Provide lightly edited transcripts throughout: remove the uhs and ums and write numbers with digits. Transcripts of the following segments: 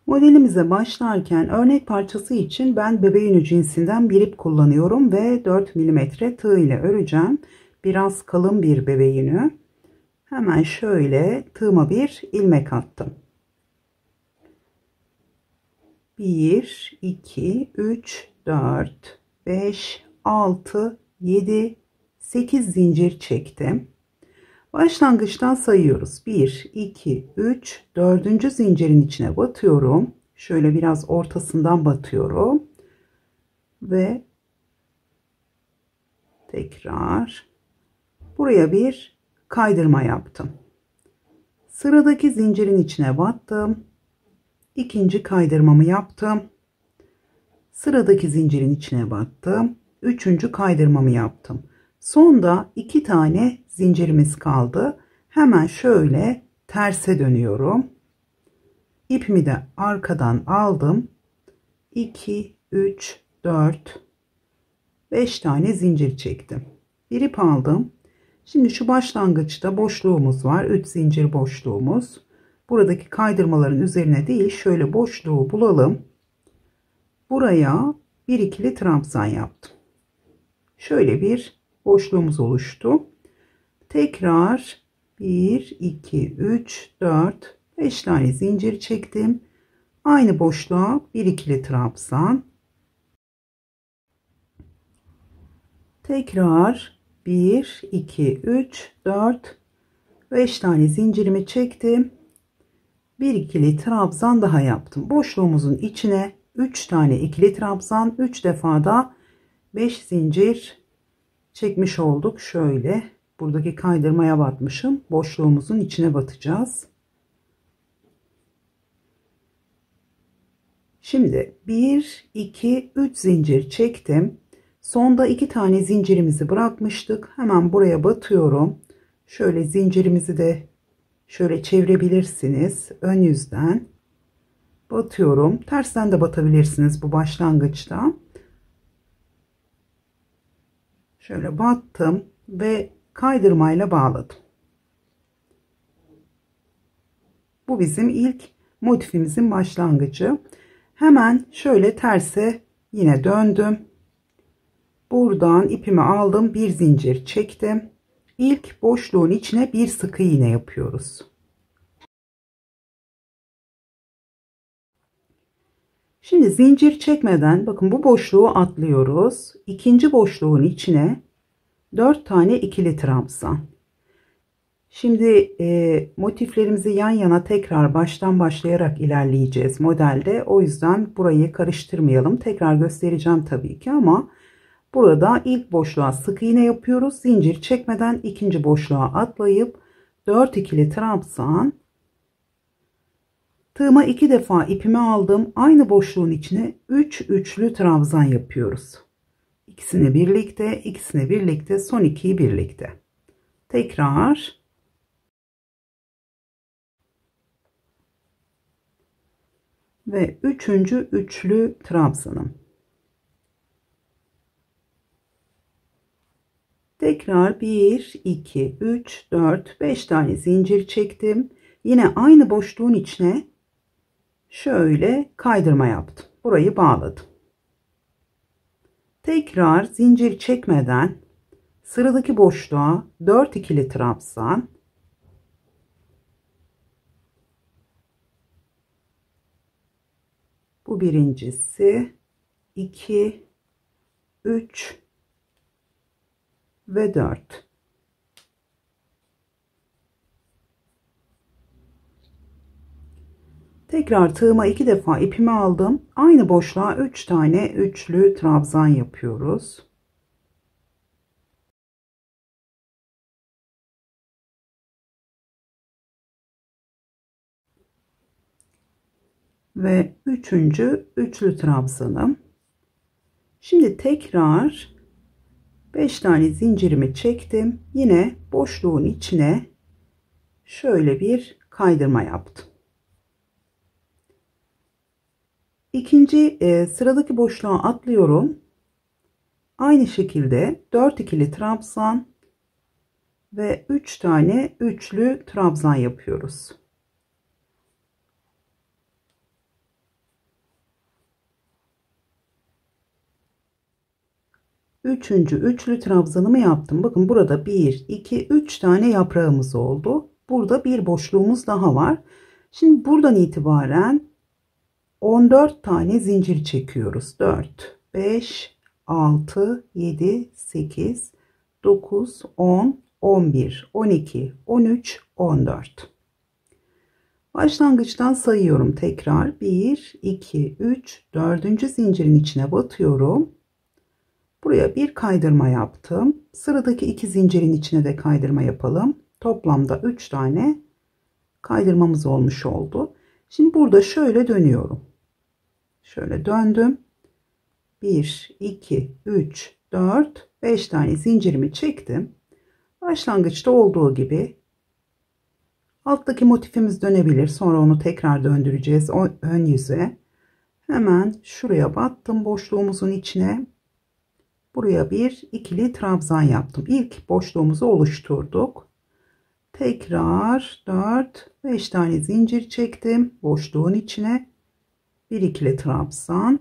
Modelimize başlarken örnek parçası için ben bebe yünü cinsinden bir ip kullanıyorum ve 4 milimetre tığ ile öreceğim. Biraz kalın bir bebe yünü. Hemen şöyle tığıma bir ilmek attım. 1, 2, 3, 4, 5, 6, 7, 8 zincir çektim. Başlangıçtan sayıyoruz. 1, 2, 3, 4. zincirin içine batıyorum. Şöyle biraz ortasından batıyorum. Ve tekrar buraya bir kaydırma yaptım. Sıradaki zincirin içine battım. İkinci kaydırmamı yaptım. Sıradaki zincirin içine battım. Üçüncü kaydırmamı yaptım. Sonda 2 tane zincirimiz kaldı. Hemen şöyle terse dönüyorum. İpimi de arkadan aldım. 2, 3, 4, 5 tane zincir çektim. Bir ip aldım. Şimdi şu başlangıçta boşluğumuz var. 3 zincir boşluğumuz. Buradaki kaydırmaların üzerine değil, şöyle boşluğu bulalım. Buraya bir ikili trabzan yaptım. Şöyle bir boşluğumuz oluştu. Tekrar 1, 2, 3, 4, 5 tane zincir çektim. Aynı boşluğa bir ikili trabzan. Tekrar 1, 2, 3, 4, 5 tane zincirimi çektim. Bir ikili trabzan daha yaptım. Boşluğumuzun içine 3 tane ikili trabzan, 3 defa da 5 zincir çekmiş olduk. Şöyle buradaki kaydırmaya batmışım. Boşluğumuzun içine batacağız. Şimdi 1, 2, 3 zincir çektim. Sonda 2 tane zincirimizi bırakmıştık. Hemen buraya batıyorum. Şöyle zincirimizi de şöyle çevirebilirsiniz. Ön yüzden batıyorum. Tersten de batabilirsiniz bu başlangıçta. Şöyle battım ve kaydırmayla bağladım. Bu bizim ilk motifimizin başlangıcı. Hemen şöyle terse yine döndüm. Buradan ipimi aldım, bir zincir çektim. İlk boşluğun içine bir sık iğne yapıyoruz. Şimdi zincir çekmeden bakın bu boşluğu atlıyoruz. İkinci boşluğun içine 4 tane ikili trabzan. Şimdi motiflerimizi yan yana tekrar baştan başlayarak ilerleyeceğiz modelde. O yüzden burayı karıştırmayalım. Tekrar göstereceğim tabii ki ama burada ilk boşluğa sık iğne yapıyoruz. Zincir çekmeden ikinci boşluğa atlayıp 4 ikili trabzan. Tığıma 2 defa ipimi aldım. Aynı boşluğun içine 3 üçlü trabzan yapıyoruz. İkisini birlikte, ikisini birlikte, son 2'yi birlikte. Tekrar ve üçüncü üçlü trabzanım. Tekrar 1, 2, 3, 4, 5 tane zincir çektim. Yine aynı boşluğun içine şöyle kaydırma yaptım. Burayı bağladım. Tekrar zincir çekmeden sıradaki boşluğa 4 ikili trabzan. Bu birincisi, 2, 3 ve 4. Tekrar tığıma 2 defa ipimi aldım. Aynı boşluğa 3 tane üçlü trabzan yapıyoruz. Ve üçüncü üçlü trabzanım. Şimdi tekrar 5 tane zincirimi çektim. Yine boşluğun içine şöyle bir kaydırma yaptım. İkinci sıradaki boşluğa atlıyorum. Aynı şekilde 4 ikili trabzan ve 3 tane üçlü trabzan yapıyoruz. Üçüncü üçlü trabzanımı yaptım. Bakın burada 1, 2, 3 tane yaprağımız oldu. Burada bir boşluğumuz daha var. Şimdi buradan itibaren 14 tane zincir çekiyoruz. 4, 5, 6, 7, 8, 9, 10, 11, 12, 13, 14. Başlangıçtan sayıyorum tekrar. 1, 2, 3, 4. zincirin içine batıyorum. Buraya bir kaydırma yaptım. Sıradaki 2 zincirin içine de kaydırma yapalım. Toplamda 3 tane kaydırmamız olmuş oldu. Şimdi burada şöyle dönüyorum. Şöyle döndüm. 1, 2, 3, 4, 5 tane zincirimi çektim. Başlangıçta olduğu gibi alttaki motifimiz dönebilir. Sonra onu tekrar döndüreceğiz ön yüze. Hemen şuraya battım boşluğumuzun içine. Buraya bir ikili trabzan yaptım. İlk boşluğumuzu oluşturduk. Tekrar 4, 5 tane zincir çektim. Boşluğun içine bir ikili trabzan.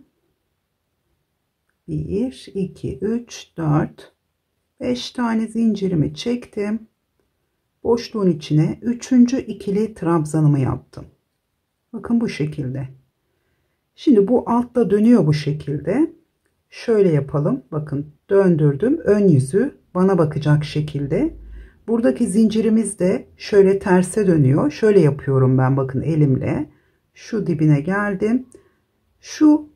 1, 2, 3, 4, 5 tane zincirimi çektim. Boşluğun içine 3. ikili trabzanımı yaptım. Bakın bu şekilde. Şimdi bu altta dönüyor bu şekilde. Şöyle yapalım. Bakın döndürdüm. Ön yüzü bana bakacak şekilde. Buradaki zincirimiz de şöyle terse dönüyor. Şöyle yapıyorum ben bakın elimle. Şu dibine geldim. Şu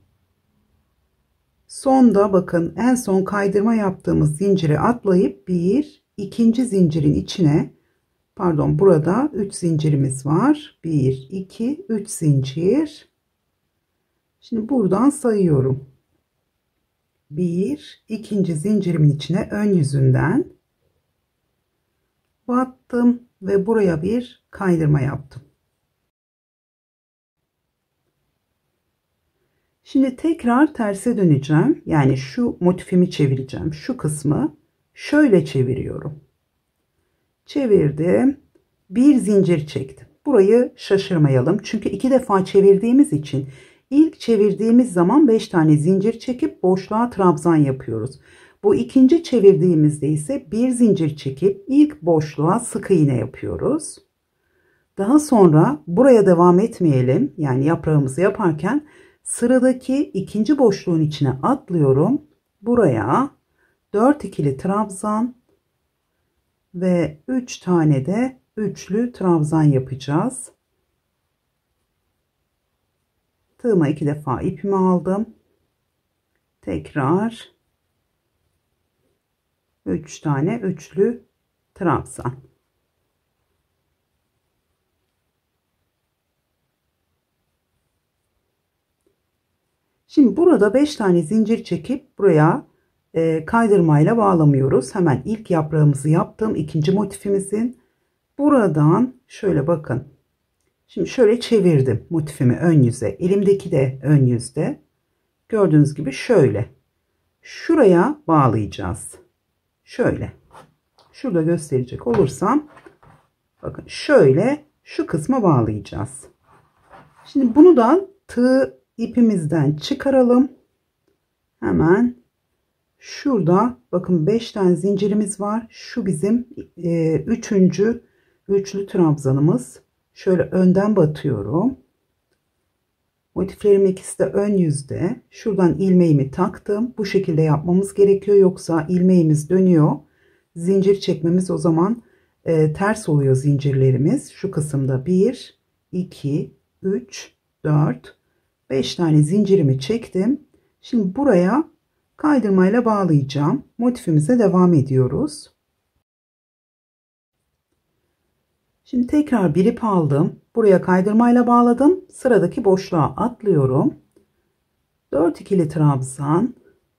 sonda bakın en son kaydırma yaptığımız zinciri atlayıp ikinci zincirin içine, pardon, burada 3 zincirimiz var. 1, 2, 3 zincir. Şimdi buradan sayıyorum. 1, ikinci zincirimin içine ön yüzünden battım ve buraya bir kaydırma yaptım. Şimdi tekrar terse döneceğim. Yani şu motifimi çevireceğim. Şu kısmı şöyle çeviriyorum. Çevirdim. Bir zincir çektim. Burayı şaşırmayalım. Çünkü 2 defa çevirdiğimiz için ilk çevirdiğimiz zaman 5 tane zincir çekip boşluğa trabzan yapıyoruz. Bu ikinci çevirdiğimizde ise bir zincir çekip ilk boşluğa sık iğne yapıyoruz. Daha sonra buraya devam etmeyelim. Yani yaprağımızı yaparken sıradaki ikinci boşluğun içine atlıyorum. Buraya 4 ikili trabzan ve 3 tane de üçlü trabzan yapacağız. Tığıma 2 defa ipimi aldım. Tekrar 3 tane üçlü trabzan. Şimdi burada 5 tane zincir çekip buraya kaydırmayla bağlamıyoruz. Hemen ilk yaprağımızı yaptım. İkinci motifimizin buradan şöyle bakın. Şimdi şöyle çevirdim motifimi ön yüze. Elimdeki de ön yüzde. Gördüğünüz gibi şöyle. Şuraya bağlayacağız. Şöyle. Şurada gösterecek olursam bakın şöyle şu kısma bağlayacağız. Şimdi bunu da tığ ipimizden çıkaralım. Hemen şurada bakın 5 tane zincirimiz var. Şu bizim 3. üçlü trabzanımız. Şöyle önden batıyorum. Motiflerim ikisi de ön yüzde. Şuradan ilmeğimi taktım. Bu şekilde yapmamız gerekiyor. Yoksa ilmeğimiz dönüyor. Zincir çekmemiz o zaman ters oluyor zincirlerimiz. Şu kısımda 1, 2, 3, 4, 5 tane zincirimi çektim. Şimdi buraya kaydırmayla bağlayacağım. Motifimize devam ediyoruz. Şimdi tekrar bir ip aldım. Buraya kaydırmayla bağladım. Sıradaki boşluğa atlıyorum. 4 ikili trabzan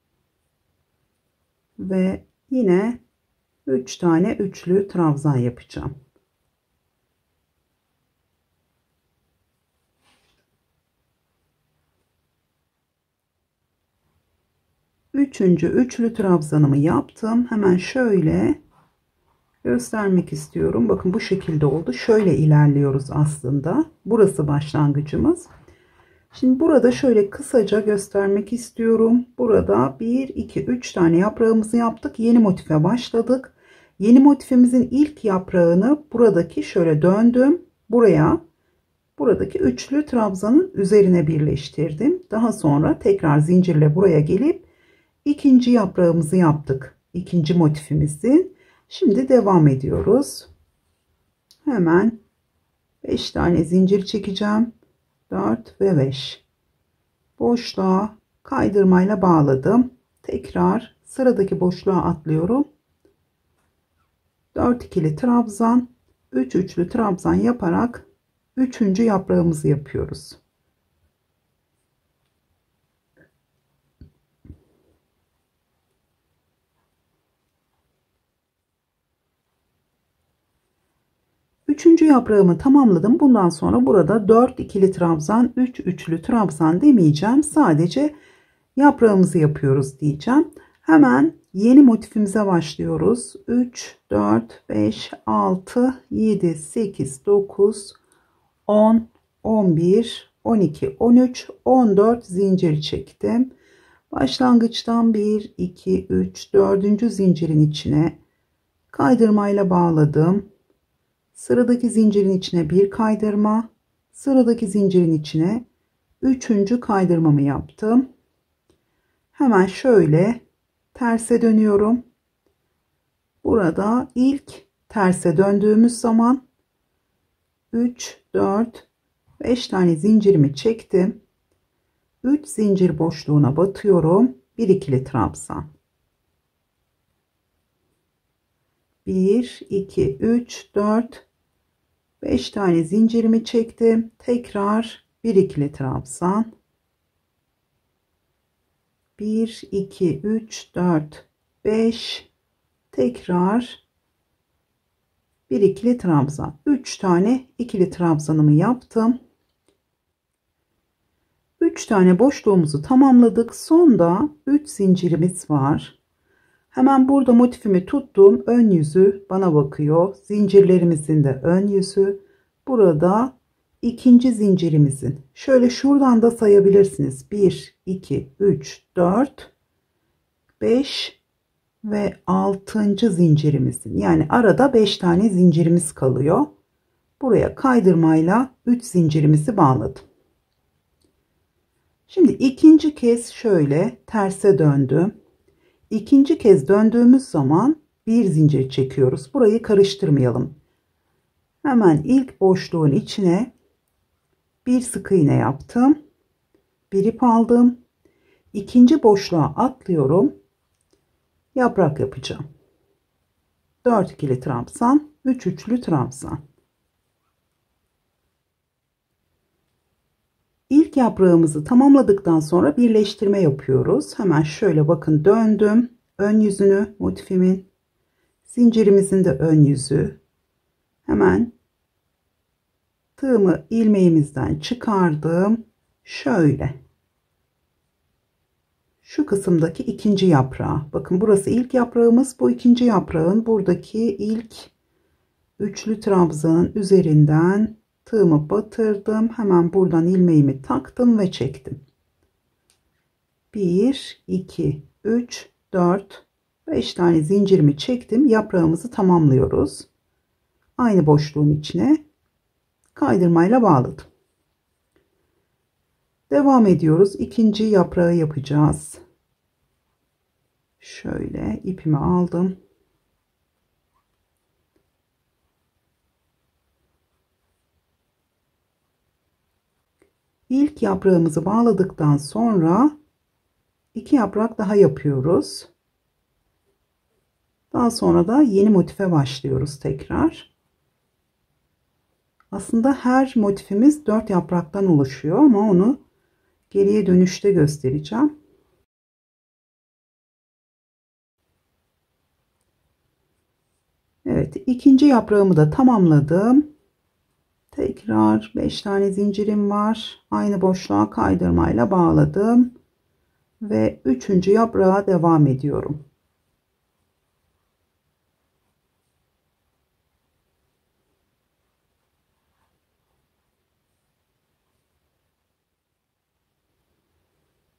ve yine 3 tane üçlü trabzan yapacağım. Üçüncü üçlü trabzanımı yaptım. Hemen şöyle göstermek istiyorum. Bakın bu şekilde oldu. Şöyle ilerliyoruz aslında. Burası başlangıcımız. Şimdi burada şöyle kısaca göstermek istiyorum. Burada 1, 2, 3 tane yaprağımızı yaptık. Yeni motife başladık. Yeni motifimizin ilk yaprağını buradaki şöyle döndüm. Buradaki üçlü trabzanın üzerine birleştirdim. Daha sonra tekrar zincirle buraya gelip ikinci yaprağımızı yaptık. İkinci motifimizin. Şimdi devam ediyoruz. Hemen 5 tane zincir çekeceğim. 4 ve 5. Boşluğa kaydırmayla bağladım. Tekrar sıradaki boşluğa atlıyorum. 4 ikili trabzan, 3 üçlü trabzan yaparak üçüncü yaprağımızı yapıyoruz. Üçüncü yaprağımı tamamladım. Bundan sonra burada 4 ikili trabzan, 3 üçlü trabzan demeyeceğim. Sadece yaprağımızı yapıyoruz diyeceğim. Hemen yeni motifimize başlıyoruz. 3, 4, 5, 6, 7, 8, 9, 10, 11, 12, 13, 14 zincir çektim. Başlangıçtan 1, 2, 3, 4. zincirin içine kaydırmayla bağladım. Sıradaki zincirin içine bir kaydırma, sıradaki zincirin içine üçüncü kaydırmamı yaptım. Hemen şöyle terse dönüyorum. Burada ilk terse döndüğümüz zaman 3, 4, 5 tane zincirimi çektim. 3 zincir boşluğuna batıyorum. 1 ikili trabzan. 1, 2, 3, 4, 5 tane zincirimi çektim. Tekrar 1 ikili trabzan. 1, 2, 3, 4, 5. Tekrar 1 ikili trabzan. 3 tane ikili trabzanımı yaptım. 3 tane boşluğumuzu tamamladık. Sonda 3 zincirimiz var. Hemen burada motifimi tuttum. Ön yüzü bana bakıyor. Zincirlerimizin de ön yüzü. Burada ikinci zincirimizin. Şöyle şuradan da sayabilirsiniz. 1, 2, 3, 4, 5 ve 6. zincirimizin. Yani arada 5 tane zincirimiz kalıyor. Buraya kaydırmayla 3 zincirimizi bağladım. Şimdi ikinci kez şöyle terse döndüm. İkinci kez döndüğümüz zaman bir zincir çekiyoruz. Burayı karıştırmayalım. Hemen ilk boşluğun içine bir sık iğne yaptım. Bir ip aldım. İkinci boşluğa atlıyorum. Yaprak yapacağım. 4 ikili trabzan, 3 üçlü trabzan. İlk yaprağımızı tamamladıktan sonra birleştirme yapıyoruz. Hemen şöyle bakın döndüm. Ön yüzünü motifimin, zincirimizin de ön yüzü. Hemen tığımı ilmeğimizden çıkardım. Şöyle. Şu kısımdaki ikinci yaprağı. Bakın burası ilk yaprağımız. Bu ikinci yaprağın buradaki ilk üçlü trabzanın üzerinden tığımı batırdım. Hemen buradan ilmeğimi taktım ve çektim. 1, 2, 3, 4, 5 tane zincirimi çektim. Yaprağımızı tamamlıyoruz. Aynı boşluğun içine kaydırmayla bağladım. Devam ediyoruz. İkinci yaprağı yapacağız. Şöyle ipimi aldım. İlk yaprağımızı bağladıktan sonra 2 yaprak daha yapıyoruz. Daha sonra da yeni motife başlıyoruz tekrar. Aslında her motifimiz 4 yapraktan oluşuyor ama onu geriye dönüşte göstereceğim. Evet, ikinci yaprağımı da tamamladım. Tekrar 5 tane zincirim var. Aynı boşluğa kaydırmayla bağladım ve üçüncü yaprağa devam ediyorum.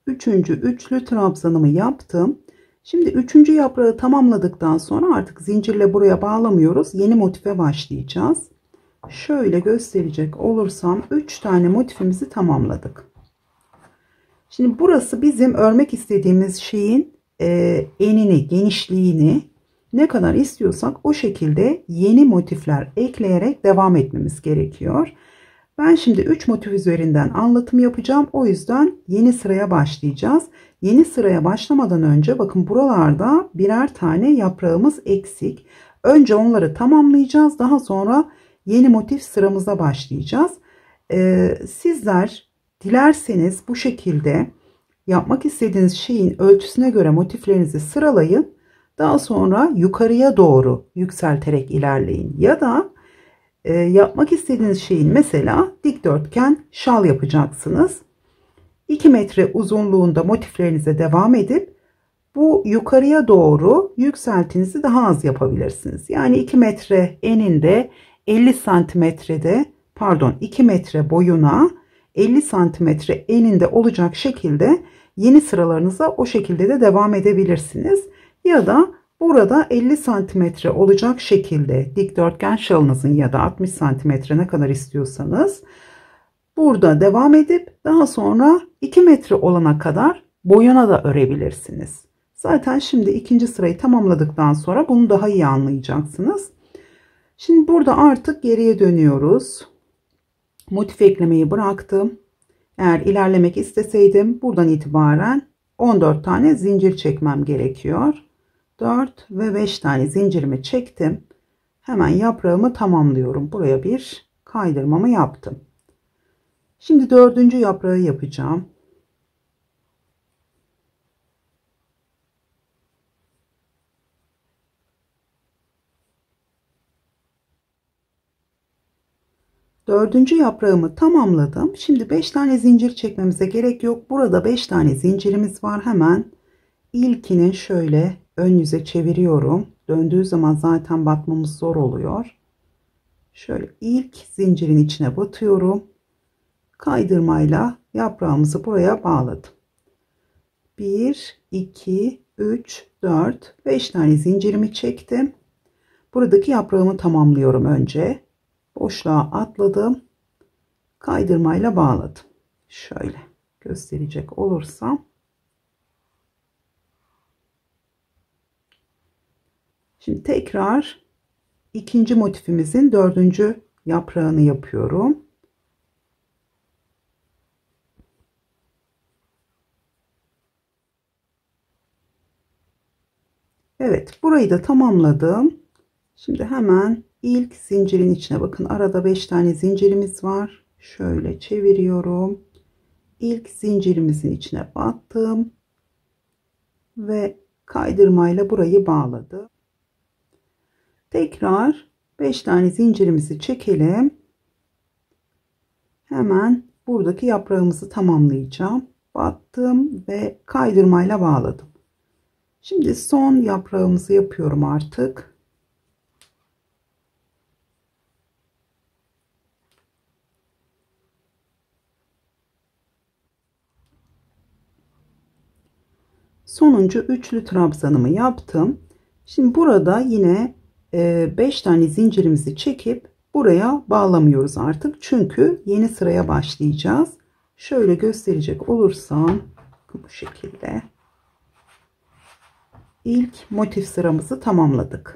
Üçüncü üçlü trabzanımı yaptım. Şimdi üçüncü yaprağı tamamladıktan sonra artık zincirle buraya bağlamıyoruz. Yeni motife başlayacağız. Şöyle gösterecek olursam 3 tane motifimizi tamamladık. Şimdi burası bizim örmek istediğimiz şeyin enini, genişliğini ne kadar istiyorsak o şekilde yeni motifler ekleyerek devam etmemiz gerekiyor. Ben şimdi 3 motif üzerinden anlatım yapacağım. O yüzden yeni sıraya başlayacağız. Yeni sıraya başlamadan önce bakın buralarda birer tane yaprağımız eksik. Önce onları tamamlayacağız. Daha sonra yeni motif sıramıza başlayacağız. Sizler dilerseniz bu şekilde yapmak istediğiniz şeyin ölçüsüne göre motiflerinizi sıralayın. Daha sonra yukarıya doğru yükselterek ilerleyin. Ya da yapmak istediğiniz şeyin mesela dikdörtgen şal yapacaksınız. 2 metre uzunluğunda motiflerinize devam edip bu yukarıya doğru yükseltinizi daha az yapabilirsiniz. Yani 2 metre eninde 50 santimetrede pardon 2 metre boyuna 50 santimetre eninde olacak şekilde yeni sıralarınıza o şekilde de devam edebilirsiniz. Ya da burada 50 santimetre olacak şekilde dikdörtgen şalınızın ya da 60 santimetre ne kadar istiyorsanız burada devam edip daha sonra 2 metre olana kadar boyuna da örebilirsiniz. Zaten şimdi ikinci sırayı tamamladıktan sonra bunu daha iyi anlayacaksınız. Şimdi burada artık geriye dönüyoruz. Motif eklemeyi bıraktım. Eğer ilerlemek isteseydim buradan itibaren 14 tane zincir çekmem gerekiyor. 4 ve 5 tane zincirimi çektim. Hemen yaprağımı tamamlıyorum. Buraya bir kaydırmamı yaptım. Şimdi dördüncü yaprağı yapacağım. Dördüncü yaprağımı tamamladım. Şimdi 5 tane zincir çekmemize gerek yok. Burada 5 tane zincirimiz var. Hemen ilkini şöyle ön yüze çeviriyorum. Döndüğü zaman zaten batmamız zor oluyor. Şöyle ilk zincirin içine batıyorum. Kaydırmayla yaprağımızı buraya bağladım. 1, 2, 3, 4, 5 tane zincirimi çektim. Buradaki yaprağımı tamamlıyorum önce. Boşluğa atladım. Kaydırmayla bağladım. Şöyle gösterecek olursam. Şimdi tekrar ikinci motifimizin dördüncü yaprağını yapıyorum. Evet, burayı da tamamladım. Şimdi hemen ilk zincirin içine bakın. Arada 5 tane zincirimiz var. Şöyle çeviriyorum. İlk zincirimizin içine battım ve kaydırmayla burayı bağladım. Tekrar 5 tane zincirimizi çekelim. Hemen buradaki yaprağımızı tamamlayacağım. Battım ve kaydırmayla bağladım. Şimdi son yaprağımızı yapıyorum artık. Sonuncu üçlü trabzanımı yaptım. Şimdi burada yine 5 tane zincirimizi çekip buraya bağlamıyoruz artık. Çünkü yeni sıraya başlayacağız. Şöyle gösterecek olursam bu şekilde. İlk motif sıramızı tamamladık.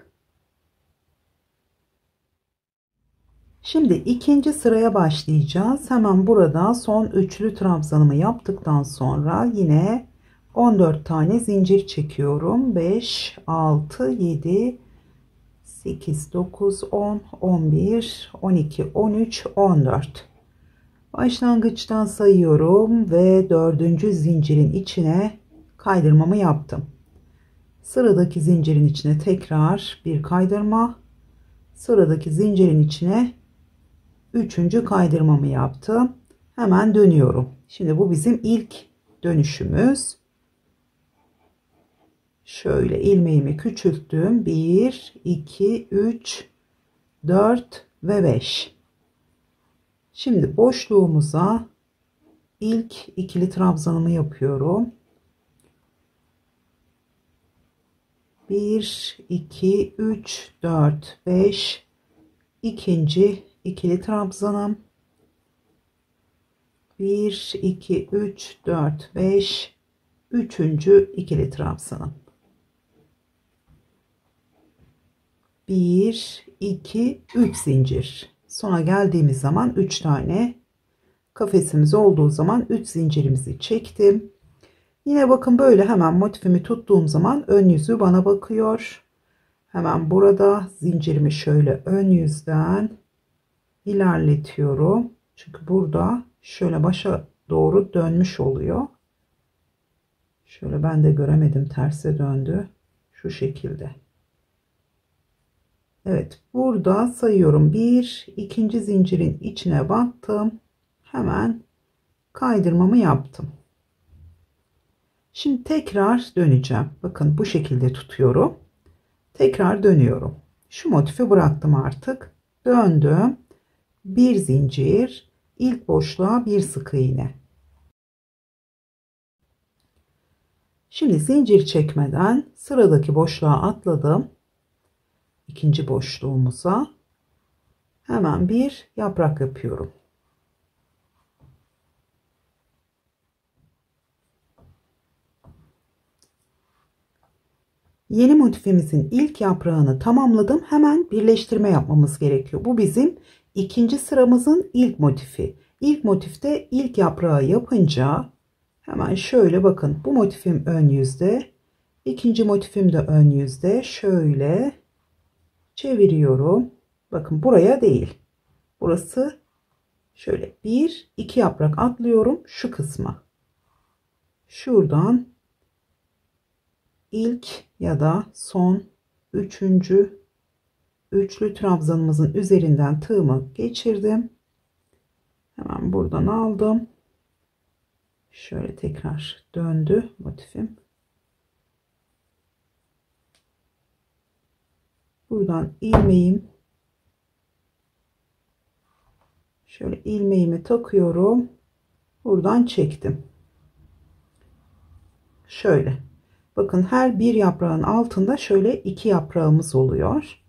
Şimdi ikinci sıraya başlayacağız. Hemen burada son üçlü trabzanımı yaptıktan sonra yine 14 tane zincir çekiyorum. 5, 6, 7, 8, 9, 10, 11, 12, 13, 14. Başlangıçtan sayıyorum ve dördüncü zincirin içine kaydırmamı yaptım. Sıradaki zincirin içine tekrar bir kaydırma. Sıradaki zincirin içine üçüncü kaydırmamı yaptım. Hemen dönüyorum. Şimdi bu bizim ilk dönüşümüz. Şöyle ilmeğimi küçülttüm. 1, 2, 3, 4 ve 5. Şimdi boşluğumuza İlk ikili trabzanımı yapıyorum. 1 2 3 4 5 ikinci ikili trabzanım. 1 2 3 4 5 üçüncü ikili trabzanım. 1 2 3 zincir. Sona geldiğimiz zaman 3 tane kafesimiz olduğu zaman 3 zincirimizi çektim. Yine bakın böyle hemen motifimi tuttuğum zaman ön yüzü bana bakıyor. Hemen burada zincirimi şöyle ön yüzden ilerletiyorum. Çünkü burada şöyle başa doğru dönmüş oluyor. Şöyle ben de göremedim, terse döndü. Şu şekilde. Evet, burada sayıyorum. Bir, ikinci zincirin içine battım. Hemen kaydırmamı yaptım. Şimdi tekrar döneceğim. Bakın bu şekilde tutuyorum. Tekrar dönüyorum. Şu motifi bıraktım artık. Döndüm. Bir zincir, ilk boşluğa bir sık iğne. Şimdi zincir çekmeden sıradaki boşluğa atladım. İkinci boşluğumuza hemen bir yaprak yapıyorum. Yeni motifimizin ilk yaprağını tamamladım. Hemen birleştirme yapmamız gerekiyor. Bu bizim ikinci sıramızın ilk motifi. İlk motifte ilk yaprağı yapınca hemen şöyle bakın, bu motifim ön yüzde, ikinci motifim de ön yüzde. Şöyle çeviriyorum. Bakın buraya değil. Burası şöyle bir iki yaprak atlıyorum şu kısma. Şuradan ilk ya da son üçüncü üçlü trabzanımızın üzerinden tığımı geçirdim. Hemen buradan aldım. Şöyle tekrar döndü motifim. Buradan ilmeğim, şöyle ilmeğimi takıyorum. Buradan çektim. Şöyle. Bakın her bir yaprağın altında şöyle iki yaprağımız oluyor.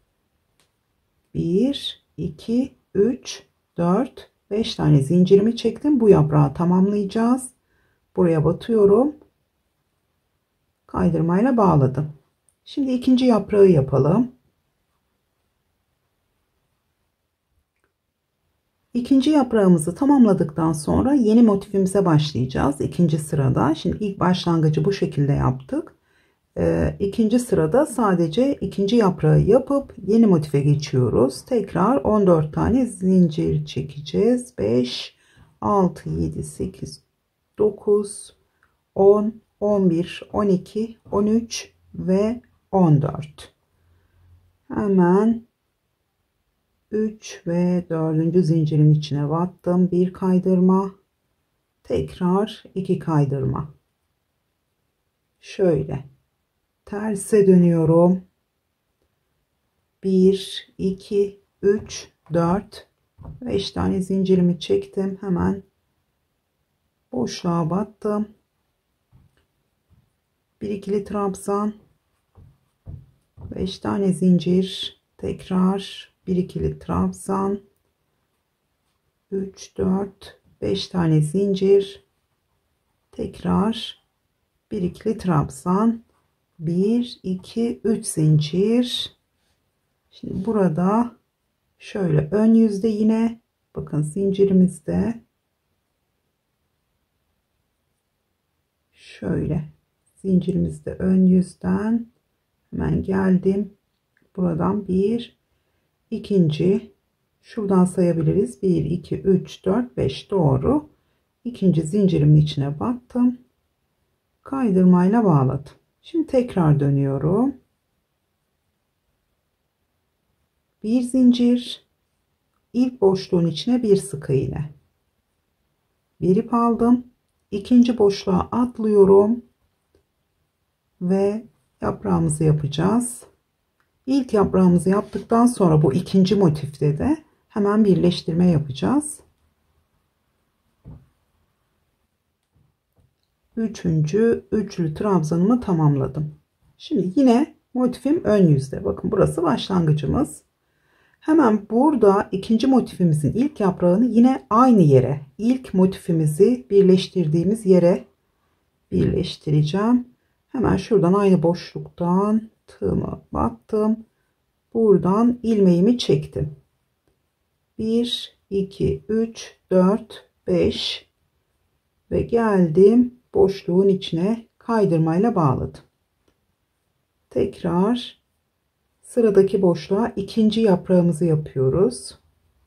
1, 2, 3, 4, 5 tane zincirimi çektim. Bu yaprağı tamamlayacağız. Buraya batıyorum. Kaydırmayla bağladım. Şimdi ikinci yaprağı yapalım. İkinci yaprağımızı tamamladıktan sonra yeni motifimize başlayacağız. İkinci sırada. Şimdi ilk başlangıcı bu şekilde yaptık. İkinci sırada sadece ikinci yaprağı yapıp yeni motife geçiyoruz. Tekrar 14 tane zincir çekeceğiz. 5, 6, 7, 8, 9, 10, 11, 12, 13 ve 14. Hemen 3 ve 4. zincirin içine battım. Bir kaydırma. Tekrar 2 kaydırma. Şöyle. Terse dönüyorum. 1, 2, 3, 4, 5 tane zincirimi çektim. Hemen boşluğa battım. Bir ikili trabzan. 5 tane zincir. Tekrar bir ikili trabzan. 3, 4, 5 tane zincir. Tekrar bir ikili trabzan. 1, 2, 3 zincir. Şimdi burada şöyle ön yüzde yine bakın zincirimizde şöyle zincirimizde ön yüzden hemen geldim. Buradan bir ikinci şuradan sayabiliriz. 1, 2, 3, 4, 5 doğru. İkinci zincirimin içine battım. Kaydırmayla bağladım. Şimdi tekrar dönüyorum. Bir zincir, ilk boşluğun içine bir sık iğne. Bir ip aldım. İkinci boşluğa atlıyorum ve yaprağımızı yapacağız. İlk yaprağımızı yaptıktan sonra bu ikinci motifte de hemen birleştirme yapacağız. Üçüncü üçlü trabzanımı tamamladım. Şimdi yine motifim ön yüzde. Bakın burası başlangıcımız. Hemen burada ikinci motifimizin ilk yaprağını yine aynı yere, ilk motifimizi birleştirdiğimiz yere birleştireceğim. Hemen şuradan aynı boşluktan tığımı battım. Buradan ilmeğimi çektim. 1, 2, 3, 4, 5 ve geldim boşluğun içine kaydırmayla bağladım. Tekrar sıradaki boşluğa ikinci yaprağımızı yapıyoruz.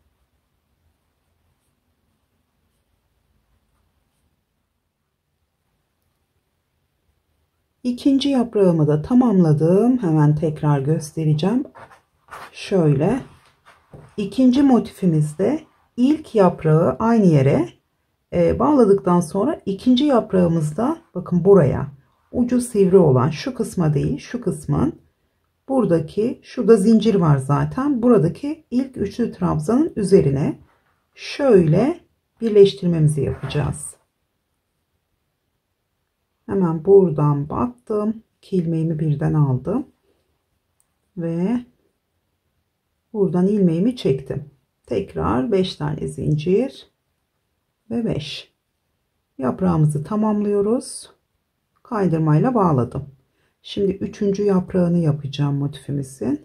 İkinci yaprağımı da tamamladım. Hemen tekrar göstereceğim. Şöyle. İkinci motifimizde ilk yaprağı aynı yere bağladıktan sonra ikinci yaprağımızda bakın buraya ucu sivri olan şu kısma değil şu kısmın buradaki şurada zincir var zaten buradaki ilk üçlü trabzanın üzerine şöyle birleştirmemizi yapacağız. Hemen buradan battım. İki ilmeğimi birden aldım ve buradan ilmeğimi çektim. Tekrar 5 tane zincir ve 5 yaprağımızı tamamlıyoruz. Kaydırmayla bağladım. Şimdi üçüncü yaprağını yapacağım motifimizin.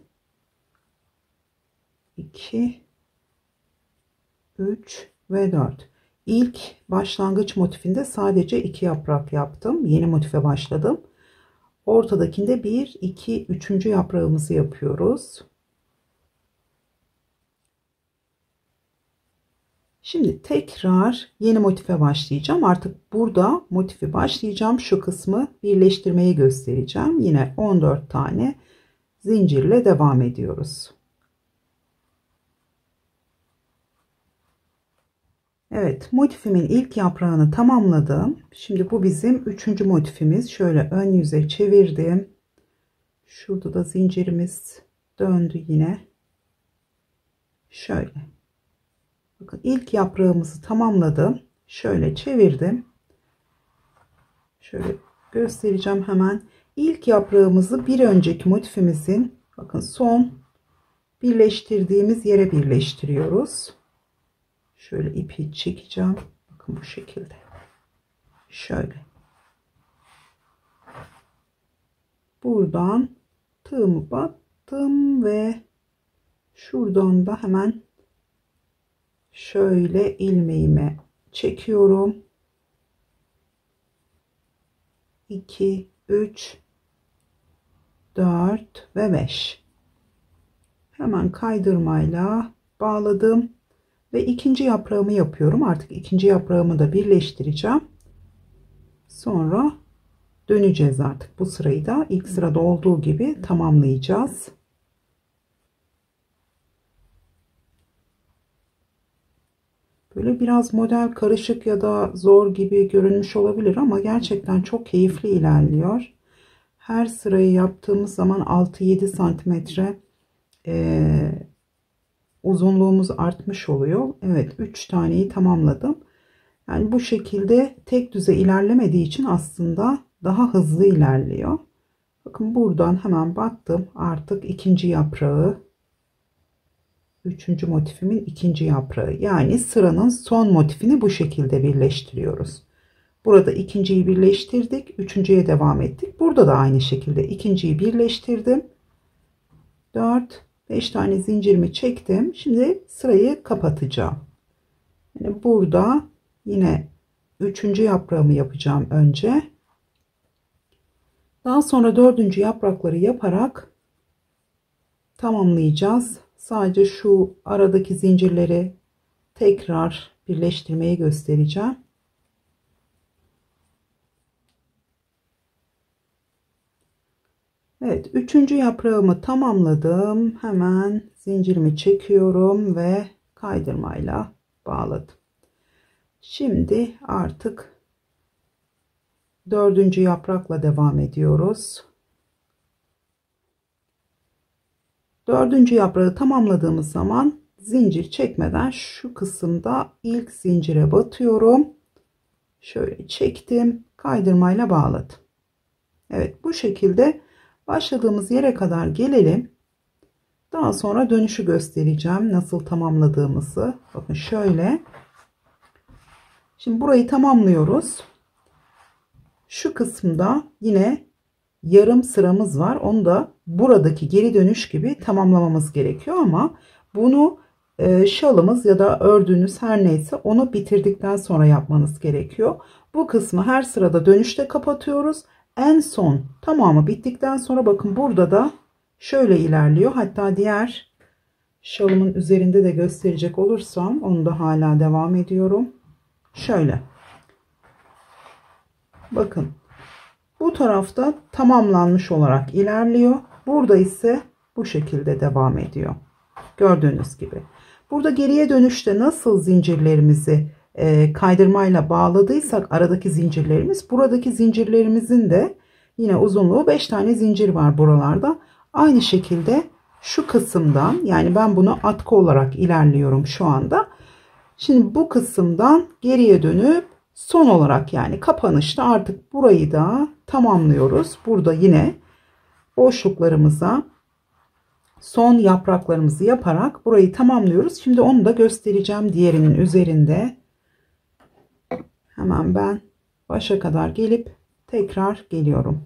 2 3 ve 4. İlk başlangıç motifinde sadece 2 yaprak yaptım. Yeni motife başladım. Ortadakinde 1 2 3. yaprağımızı yapıyoruz. Şimdi tekrar yeni motife başlayacağım. Artık burada motifi başlayacağım. Şu kısmı birleştirmeyi göstereceğim. Yine 14 tane zincirle devam ediyoruz. Evet, motifimin ilk yaprağını tamamladım. Şimdi bu bizim üçüncü motifimiz. Şöyle ön yüze çevirdim. Şurada da zincirimiz döndü yine. Şöyle. Bakın ilk yaprağımızı tamamladım. Şöyle çevirdim. Şöyle göstereceğim hemen. İlk yaprağımızı bir önceki motifimizin bakın son birleştirdiğimiz yere birleştiriyoruz. Şöyle ipi çekeceğim. Bakın bu şekilde. Şöyle. Buradan tığımı battım ve şuradan da hemen şöyle ilmeğime çekiyorum. 2, 3, 4 ve 5. Hemen kaydırmayla bağladım. Ve ikinci yaprağımı yapıyorum. Artık ikinci yaprağımı da birleştireceğim. Sonra döneceğiz artık. Bu sırayı da ilk sırada olduğu gibi tamamlayacağız. Böyle biraz model karışık ya da zor gibi görünmüş olabilir ama gerçekten çok keyifli ilerliyor. Her sırayı yaptığımız zaman 6-7 santimetre uzunluğumuz artmış oluyor. Evet, 3 taneyi tamamladım. Yani bu şekilde tek düze ilerlemediği için aslında daha hızlı ilerliyor. Bakın buradan hemen battım. Artık ikinci yaprağı, üçüncü motifimin ikinci yaprağı. Yani sıranın son motifini bu şekilde birleştiriyoruz. Burada ikinciyi birleştirdik. Üçüncüye devam ettik. Burada da aynı şekilde ikinciyi birleştirdim. 4 5 tane zincirimi çektim. Şimdi sırayı kapatacağım. Yani burada yine üçüncü yaprağımı yapacağım önce. Daha sonra dördüncü yaprakları yaparak tamamlayacağız. Sadece şu aradaki zincirleri tekrar birleştirmeyi göstereceğim. Evet, üçüncü yaprağımı tamamladım. Hemen zincirimi çekiyorum ve kaydırmayla bağladım. Şimdi artık dördüncü yaprakla devam ediyoruz. Dördüncü yaprağı tamamladığımız zaman zincir çekmeden şu kısımda ilk zincire batıyorum. Şöyle çektim, kaydırmayla bağladım. Evet, bu şekilde başladığımız yere kadar gelelim. Daha sonra dönüşü göstereceğim, nasıl tamamladığımızı. Bakın şöyle. Şimdi burayı tamamlıyoruz. Şu kısımda yine yarım sıramız var. Onu da buradaki geri dönüş gibi tamamlamamız gerekiyor ama bunu şalımız ya da ördüğünüz her neyse onu bitirdikten sonra yapmanız gerekiyor. Bu kısmı her sırada dönüşte kapatıyoruz. En son tamamı bittikten sonra bakın burada da şöyle ilerliyor. Hatta diğer şalımın üzerinde de gösterecek olursam onu da hala devam ediyorum. Şöyle. Bakın. Bu tarafta tamamlanmış olarak ilerliyor. Burada ise bu şekilde devam ediyor. Gördüğünüz gibi. Burada geriye dönüşte nasıl zincirlerimizi kaydırmayla bağladıysak aradaki zincirlerimiz, buradaki zincirlerimizin de yine uzunluğu 5 tane zincir var buralarda. Aynı şekilde şu kısımdan, yani ben bunu atkı olarak ilerliyorum şu anda. Şimdi bu kısımdan geriye dönüp son olarak, yani kapanışta artık burayı da tamamlıyoruz. Burada yine boşluklarımıza son yapraklarımızı yaparak burayı tamamlıyoruz. Şimdi onu da göstereceğim diğerinin üzerinde. Hemen ben başa kadar gelip tekrar geliyorum.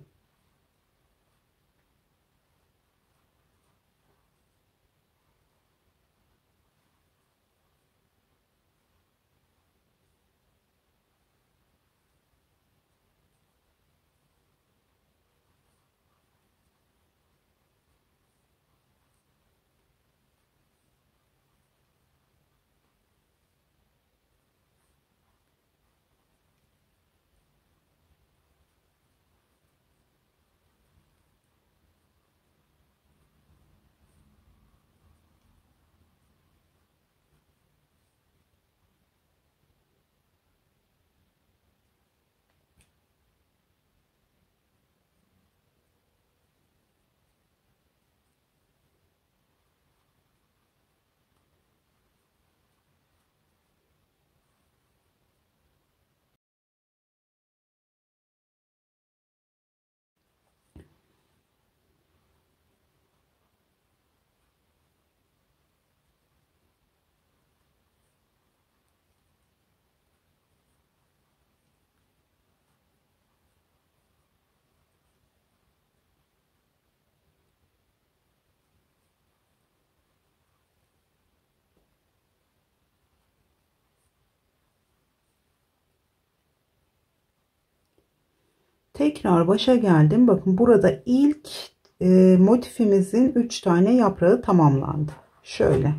Tekrar başa geldim. Bakın burada ilk motifimizin 3 tane yaprağı tamamlandı. Şöyle.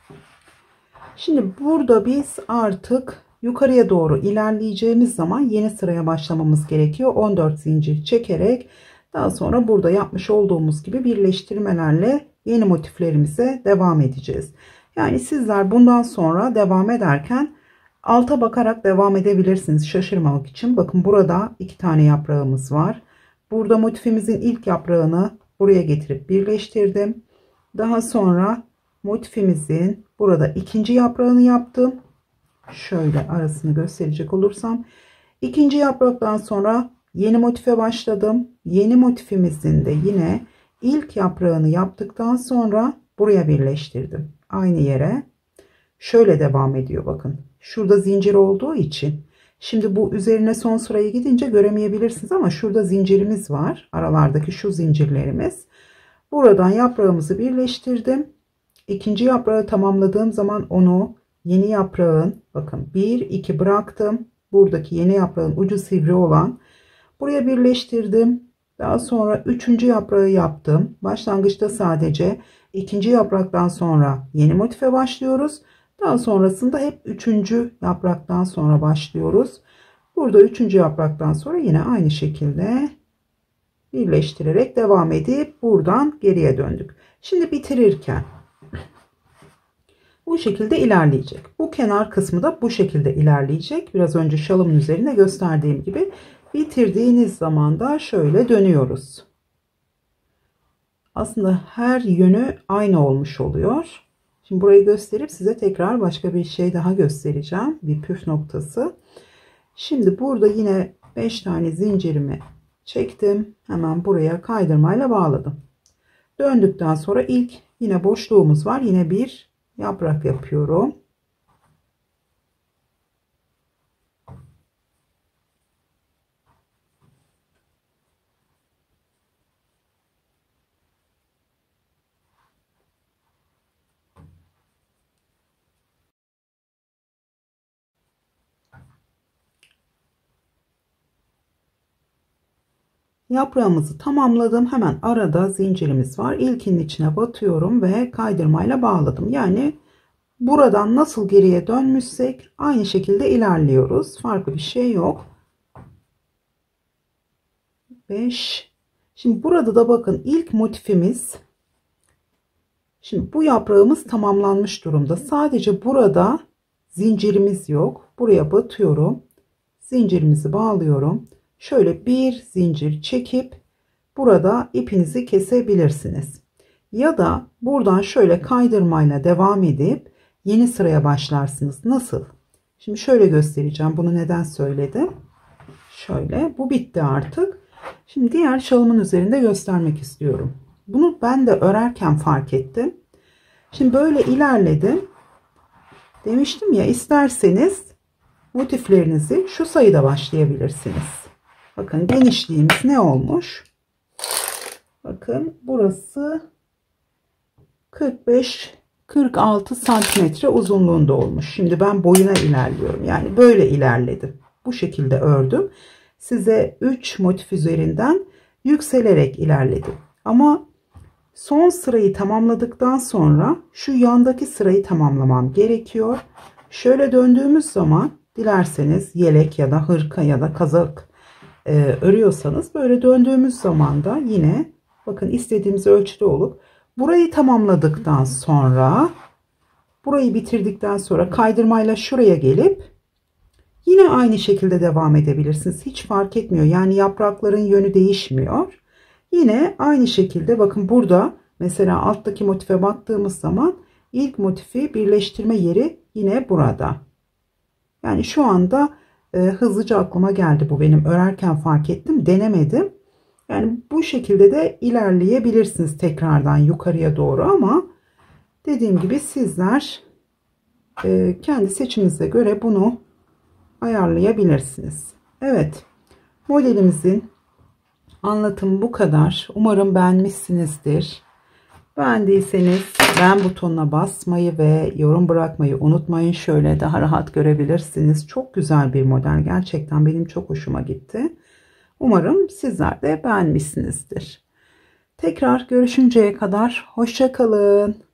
Şimdi burada biz artık yukarıya doğru ilerleyeceğimiz zaman yeni sıraya başlamamız gerekiyor. 14 zincir çekerek daha sonra burada yapmış olduğumuz gibi birleştirmelerle yeni motiflerimize devam edeceğiz. Yani sizler bundan sonra devam ederken alta bakarak devam edebilirsiniz şaşırmamak için. Bakın burada 2 tane yaprağımız var. Burada motifimizin ilk yaprağını buraya getirip birleştirdim. Daha sonra motifimizin burada ikinci yaprağını yaptım. Şöyle arasını gösterecek olursam. İkinci yapraktan sonra yeni motife başladım. Yeni motifimizin de yine ilk yaprağını yaptıktan sonra buraya birleştirdim. Aynı yere. Şöyle devam ediyor bakın. Şurada zincir olduğu için. Şimdi bu üzerine son sıraya gidince göremeyebilirsiniz ama şurada zincirimiz var. Aralardaki şu zincirlerimiz. Buradan yaprağımızı birleştirdim. İkinci yaprağı tamamladığım zaman onu yeni yaprağın, bakın 1 2 bıraktım. Buradaki yeni yaprağın ucu sivri olan buraya birleştirdim. Daha sonra üçüncü yaprağı yaptım. Başlangıçta sadece ikinci yapraktan sonra yeni motife başlıyoruz. Daha sonrasında hep üçüncü yapraktan sonra başlıyoruz. Burada üçüncü yapraktan sonra yine aynı şekilde birleştirerek devam edip buradan geriye döndük. Şimdi bitirirken bu şekilde ilerleyecek. Bu kenar kısmı da bu şekilde ilerleyecek. Biraz önce şalımın üzerinde gösterdiğim gibi bitirdiğiniz zaman da şöyle dönüyoruz. Aslında her yönü aynı olmuş oluyor. Şimdi burayı gösterip size tekrar başka bir şey daha göstereceğim. Bir püf noktası. Şimdi burada yine 5 tane zincirimi çektim. Hemen buraya kaydırmayla bağladım. Döndükten sonra ilk yine boşluğumuz var. Yine bir yaprak yapıyorum. Yaprağımızı tamamladım. Hemen arada zincirimiz var. İlkinin içine batıyorum ve kaydırmayla bağladım. Yani buradan nasıl geriye dönmüşsek aynı şekilde ilerliyoruz. Farklı bir şey yok. 5. Şimdi burada da bakın ilk motifimiz. Şimdi bu yaprağımız tamamlanmış durumda. Sadece burada zincirimiz yok. Buraya batıyorum. Zincirimizi bağlıyorum. Şöyle bir zincir çekip burada ipinizi kesebilirsiniz. Ya da buradan şöyle kaydırmayla devam edip yeni sıraya başlarsınız. Nasıl? Şimdi şöyle göstereceğim. Bunu neden söyledim? Şöyle, bu bitti artık. Şimdi diğer şalımın üzerinde göstermek istiyorum. Bunu ben de örerken fark ettim. Şimdi böyle ilerledim. Demiştim ya, isterseniz motiflerinizi şu sayıda başlayabilirsiniz. Bakın genişliğimiz ne olmuş? Bakın burası 45-46 santimetre uzunluğunda olmuş. Şimdi ben boyuna ilerliyorum. Yani böyle ilerledim. Bu şekilde ördüm. Size 3 motif üzerinden yükselerek ilerledim. Ama son sırayı tamamladıktan sonra şu yandaki sırayı tamamlamam gerekiyor. Şöyle döndüğümüz zaman dilerseniz yelek ya da hırka ya da kazak örüyorsanız böyle döndüğümüz zaman da yine bakın istediğimiz ölçüde olup burayı tamamladıktan sonra burayı bitirdikten sonra kaydırmayla şuraya gelip yine aynı şekilde devam edebilirsiniz. Hiç fark etmiyor. Yani yaprakların yönü değişmiyor. Yine aynı şekilde bakın burada mesela alttaki motife baktığımız zaman ilk motifi birleştirme yeri yine burada. Yani şu anda hızlıca aklıma geldi, bu benim örerken fark ettim, denemedim. Yani bu şekilde de ilerleyebilirsiniz tekrardan yukarıya doğru, ama dediğim gibi sizler kendi seçiminize göre bunu ayarlayabilirsiniz. Evet, modelimizin anlatımı bu kadar. Umarım beğenmişsinizdir. Beğendiyseniz beğen butonuna basmayı ve yorum bırakmayı unutmayın. Şöyle daha rahat görebilirsiniz. Çok güzel bir model. Gerçekten benim çok hoşuma gitti. Umarım sizler de beğenmişsinizdir. Tekrar görüşünceye kadar hoşça kalın.